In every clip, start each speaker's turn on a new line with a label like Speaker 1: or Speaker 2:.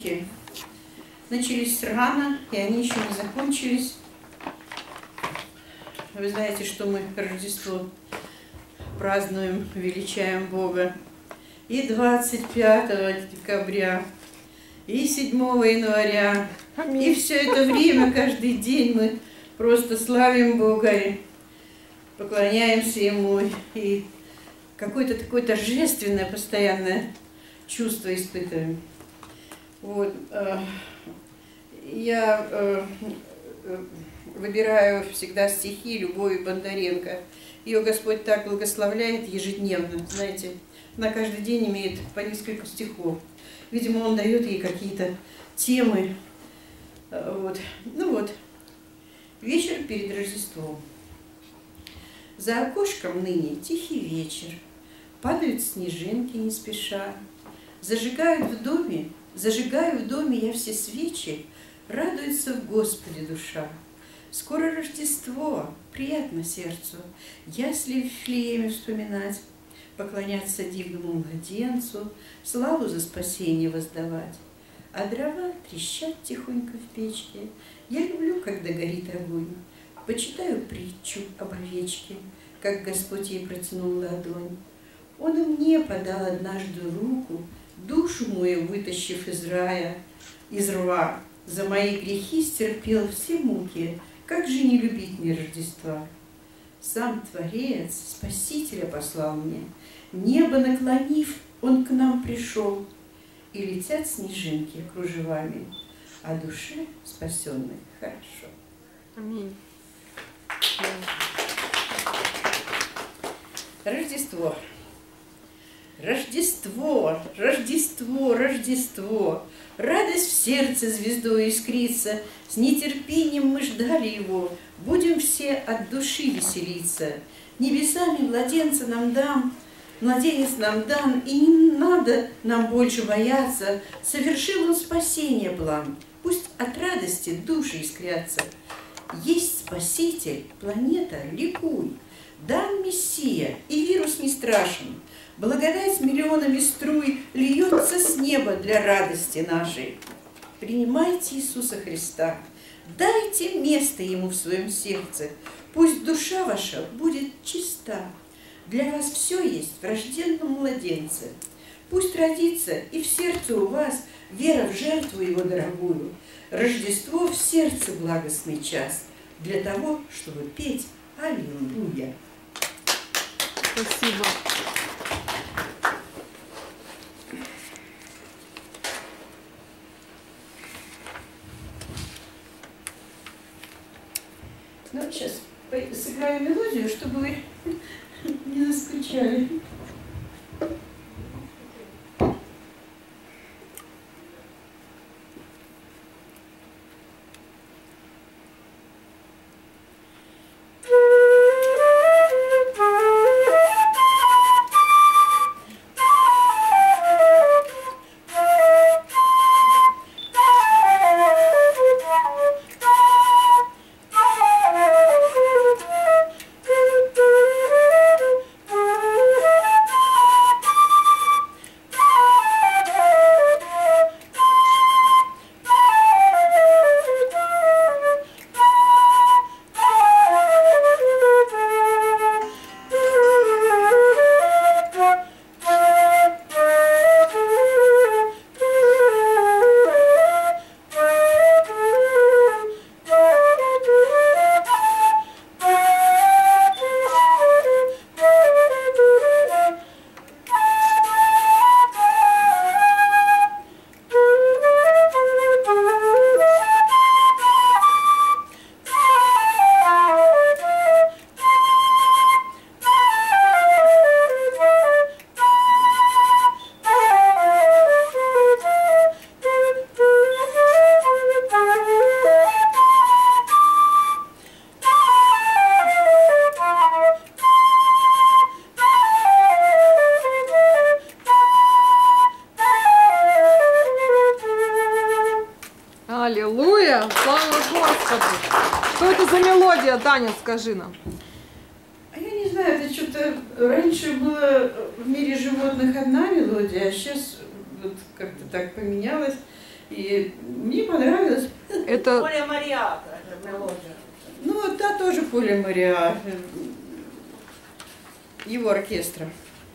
Speaker 1: Начались рано, и они еще не закончились. Вы знаете, что мы Рождество празднуем, величаем Бога и 25 декабря, и 7 января. И все это время, каждый день мы просто славим Бога и поклоняемся Ему. И какое-то такое торжественное, постоянное чувство испытываем. Вот. Я выбираю всегда стихи Любови Бондаренко. Ее Господь так благословляет ежедневно, знаете, на каждый день имеет по несколько стихов. Видимо, Он дает ей какие-то темы. Вот. Ну вот, вечер перед Рождеством. За окошком ныне тихий вечер, падают снежинки не спеша, зажигаю в доме я все свечи, радуется в Господе душа. Скоро Рождество, приятно сердцу, ясли в Вифлееме вспоминать, поклоняться дивному младенцу, славу за спасение воздавать. А дрова трещат тихонько в печке, я люблю, когда горит огонь. Почитаю притчу об овечке, как Господь ей протянул ладонь. Он и мне подал однажды руку, душу мою вытащив из рва, за мои грехи стерпел все муки, как же не любить мне Рождества? Сам Творец Спасителя послал мне, небо наклонив, Он к нам пришел, и летят снежинки кружевами, а душе спасенной хорошо.
Speaker 2: Аминь.
Speaker 1: Рождество. Рождество, Рождество, Рождество. Радость в сердце звездой искрится. С нетерпением мы ждали его. Будем все от души веселиться. Небесами младенца нам дам, младенец нам дан, и не надо нам больше бояться. Совершил он спасение план. Пусть от радости души искрятся. Есть Спаситель, планета, ликуй. Дан Мессия, и вирус не страшен. Благодать миллионами струй льется с неба для радости нашей. Принимайте Иисуса Христа, дайте место Ему в своем сердце. Пусть душа ваша будет чиста. Для вас все есть в рожденном младенце. Пусть родится и в сердце у вас вера в жертву Его дорогую. Рождество в сердце благостный час для того, чтобы петь Аллилуйя.
Speaker 2: Спасибо.
Speaker 1: Ну, сейчас сыграю мелодию, чтобы вы не заскучали.
Speaker 2: Аллилуйя! Слава Господу! Что это за мелодия, Таня, скажи нам?
Speaker 1: А я не знаю, это что-то раньше было в мире животных одна мелодия, а сейчас вот как-то так поменялось. И мне понравилось.
Speaker 2: Это...
Speaker 3: Поля Мариа, это мелодия.
Speaker 1: Ну, та тоже Поля Мариа. Его оркестра.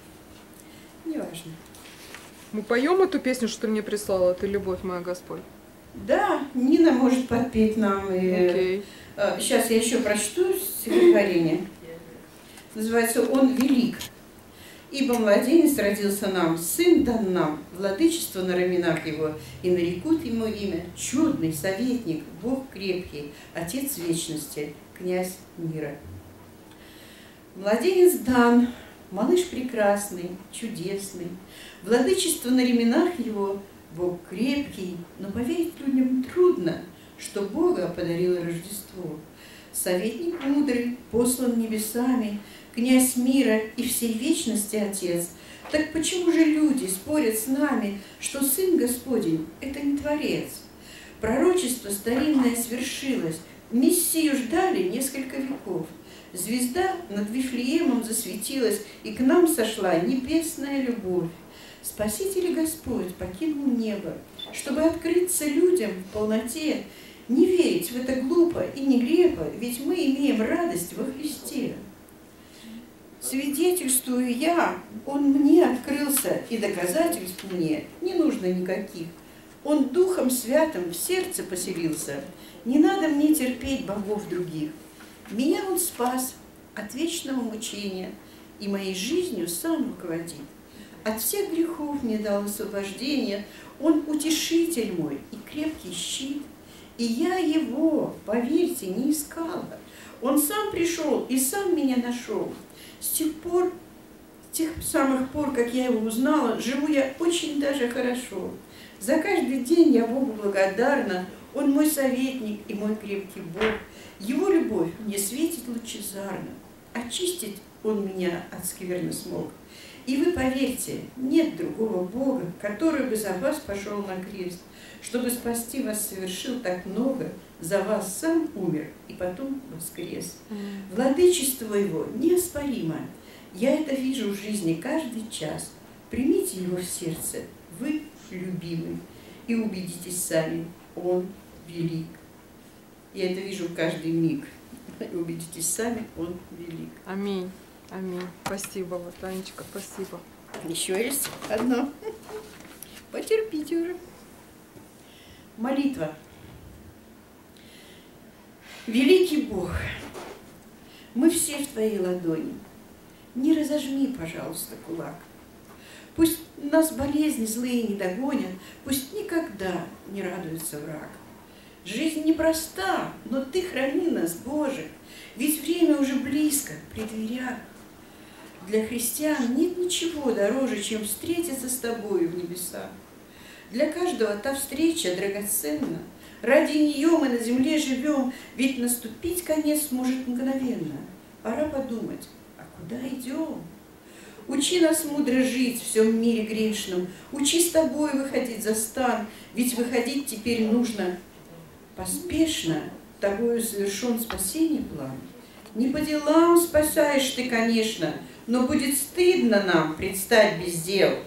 Speaker 1: Неважно.
Speaker 2: Мы поем эту песню, что ты мне прислала, «Ты любовь моя, Господь».
Speaker 1: Да, Нина может подпеть нам. И... Сейчас я еще прочту стихотворение. Называется «Он велик». Ибо младенец родился нам, сын дан нам, владычество на раменах его, и нарекут ему имя чудный советник, Бог крепкий, Отец вечности, князь мира. Младенец дан, малыш прекрасный, чудесный, владычество на ременах его, Бог крепкий, но поверить людям трудно, что Бога подарило Рождество. Советник мудрый, послан небесами, князь мира и всей вечности Отец. Так почему же люди спорят с нами, что Сын Господень – это не Творец? Пророчество старинное свершилось, Мессию ждали несколько веков. Звезда над Вифлеемом засветилась, и к нам сошла небесная любовь. Спаситель Господь покинул небо, чтобы открыться людям в полноте. Не верить в это глупо и не грепо, ведь мы имеем радость во Христе. Свидетельствую я, Он мне открылся, и доказательств мне не нужно никаких. Он Духом Святым в сердце поселился, не надо мне терпеть богов других. Меня Он спас от вечного мучения и моей жизнью сам руководит. От всех грехов мне дал освобождение, Он утешитель мой и крепкий щит. И я Его, поверьте, не искала. Он сам пришел и сам меня нашел. С тех самых пор, как я Его узнала, живу я очень даже хорошо. За каждый день я Богу благодарна. Он мой советник и мой крепкий Бог. Его любовь мне светит лучезарно. Очистить Он меня от скверны смог. И вы поверьте, нет другого Бога, который бы за вас пошел на крест, чтобы спасти вас, совершил так много, за вас сам умер и потом воскрес. Владычество Его неоспоримо. Я это вижу в жизни каждый час. Примите Его в сердце, вы любимый, и убедитесь сами, Он велик. Я это вижу каждый миг. И убедитесь сами, Он велик.
Speaker 2: Аминь. Аминь. Спасибо, вот, Танечка, спасибо.
Speaker 1: Еще есть одно. Потерпите уже. Молитва. Великий Бог, мы все в Твоей ладони. Не разожми, пожалуйста, кулак. Пусть нас болезни злые не догонят, пусть никогда не радуется враг. Жизнь непроста, но Ты храни нас, Боже, ведь время уже близко, при дверях. Для христиан нет ничего дороже, чем встретиться с Тобою в небесах. Для каждого та встреча драгоценна. Ради нее мы на земле живем, ведь наступить конец может мгновенно. Пора подумать, а куда идем? Учи нас мудро жить в всем мире грешном, учи с Тобой выходить за стан, ведь выходить теперь нужно поспешно. Тобою совершен спасение план. Не по делам спасаешь Ты, конечно, но будет стыдно нам предстать без дел.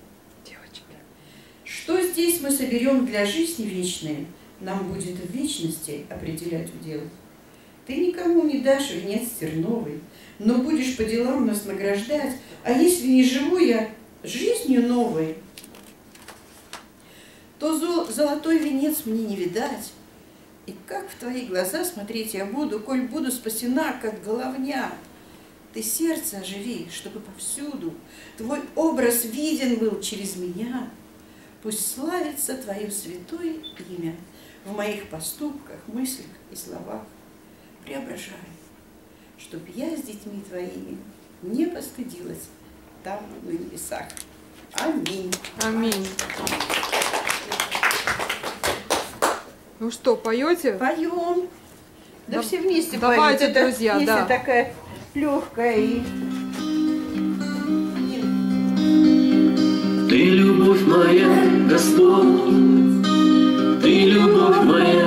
Speaker 1: Что здесь мы соберем для жизни вечной, нам будет в вечности определять удел. Ты никому не дашь венец терновый, но будешь по делам нас награждать, а если не живу я жизнью новой, то золотой венец мне не видать. И как в Твои глаза смотреть я буду, коль буду спасена, как головня? Ты сердце оживи, чтобы повсюду Твой образ виден был через меня. Пусть славится Твое святое имя в моих поступках, мыслях и словах. Преображай, чтоб я с детьми Твоими не постыдилась там на небесах. Аминь.
Speaker 2: Аминь. Ну что, поете?
Speaker 1: Поем. Да все вместе
Speaker 2: давайте,
Speaker 1: поем.
Speaker 2: друзья,
Speaker 1: песня
Speaker 2: да.
Speaker 1: такая легкая и...
Speaker 4: Ты любовь моя, Господь, Ты любовь моя.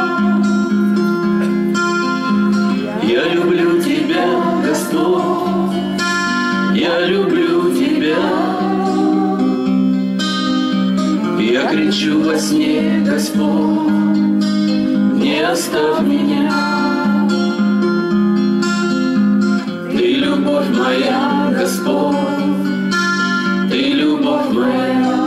Speaker 4: Я люблю Тебя, Господь, я люблю Тебя. Я кричу во сне, Господь, не оставь меня. Ты любовь моя, Господь, Ты любовь моя.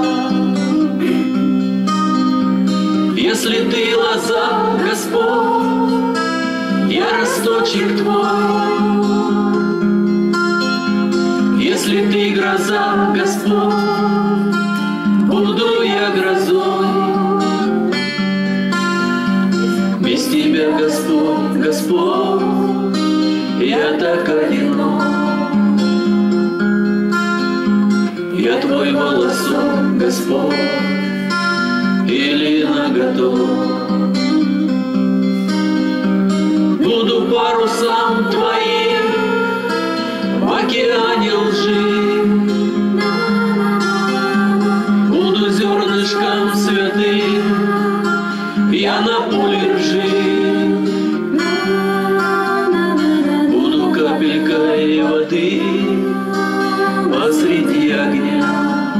Speaker 4: Если Ты лоза, Господь, я росточек Твой. Если Ты гроза, Господь, буду я грозой. Без Тебя, Господь, Господь, я так одинок. Я Твой волосок, Господь, или наготов. Буду парусом Твоим в океане лжи. Буду зернышком святым я на поле ржи. Буду капелькой воды посреди огня.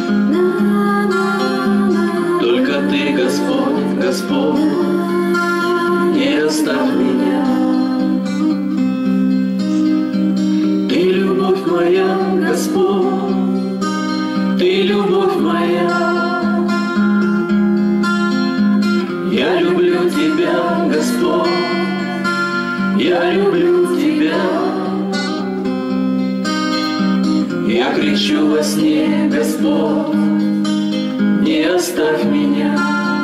Speaker 4: Только Ты, Господь, Господь, не оставь меня. Ты любовь моя, Господь, Ты любовь моя. Я люблю Тебя, Господь, я люблю Тебя. Я кричу во сне, Господь, не оставь меня.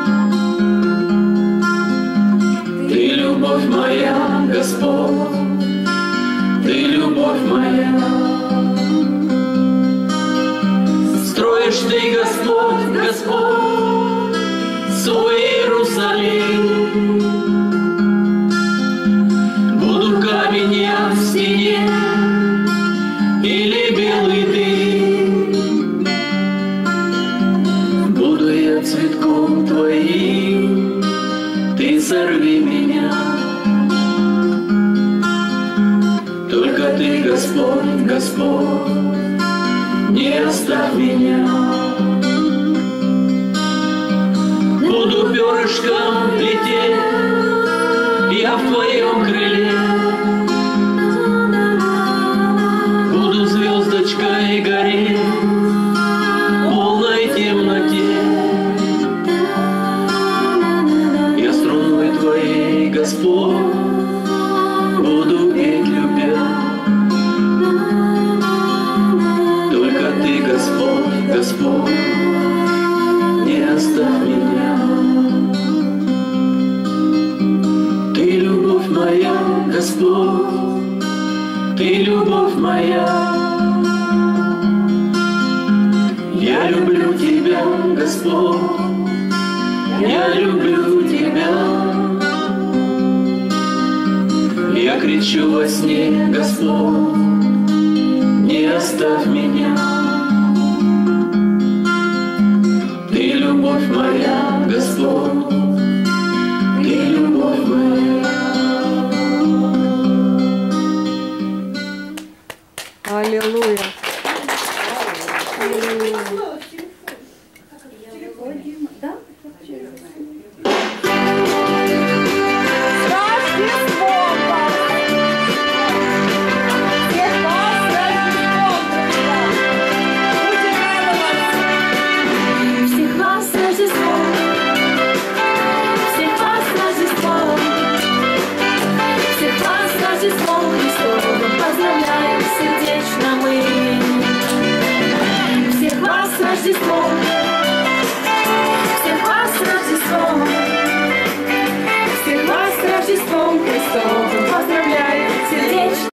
Speaker 4: Ты любовь моя, Господь, Ты любовь моя. Строишь Ты, Господь, Господь, свой Иерусалим. Буду камень я в стене или белый дым. Буду я цветком Твоим, Ты сорви меня. Только Ты, Господь, Господь, не оставь меня. Буду перышком лететь я в Твоем крыле. Буду звездочкой гореть в полной темноте. Я струной Твоей, Господь, буду петь, любя. Только Ты, Господь, Господь, не оставь меня. Ты любовь моя, Господь, Ты любовь моя. Я люблю Тебя, Господь, я люблю Тебя. Я кричу во сне, Господь, не оставь меня.